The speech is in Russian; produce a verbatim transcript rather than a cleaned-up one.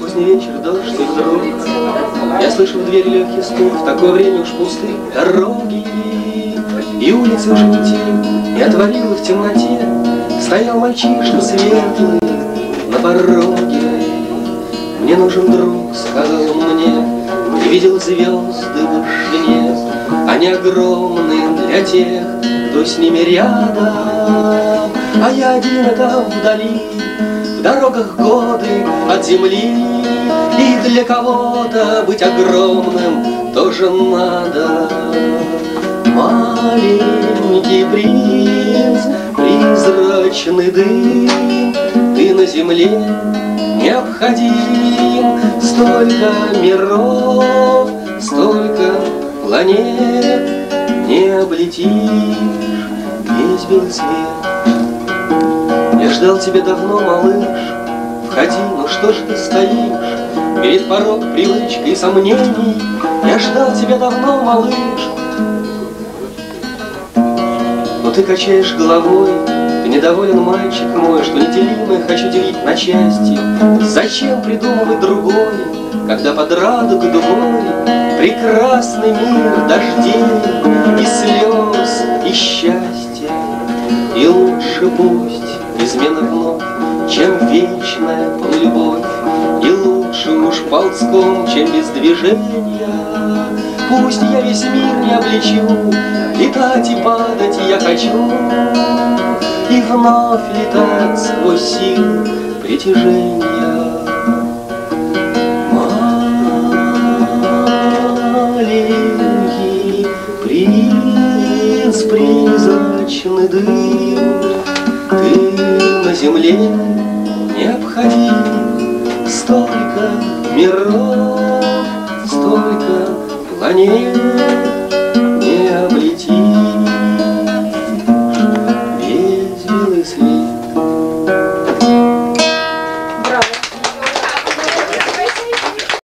поздний вечер, дождь, и вдруг я слышу в дверь легкий стук. В такое время уж пусты дороги, и улицы уже не те. И отворила в темноте стоял мальчишка светлый на пороге. Мне нужен друг, сказал он мне, и видел звезды в вышине. Они огромны для тех, кто с ними рядом, а я один там вдали. В дорогах годы от земли, и для кого-то быть огромным тоже надо. Маленький принц, призрачный дым, ты на земле необходим. Столько миров, столько планет, не облетишь весь белый свет. Я ждал тебя давно, малыш, входи, ну что ж ты стоишь перед порог привычкой и сомнений? Я ждал тебя давно, малыш, но ты качаешь головой. Ты недоволен, мальчик мой, что неделимое хочу делить на части. Зачем придумывать другое, когда под радугой дугой прекрасный мир дождей и слез, и счастья? И лучше пусть измена вновь, чем вечная полулюбовь, и лучше уж ползком, чем без движения. Пусть я весь мир не облечу, летать и падать я хочу, и вновь летать сквозь силу притяжения. Маленький принц, призрачный дым, ты на земле необходим. Столько миров, столько планет,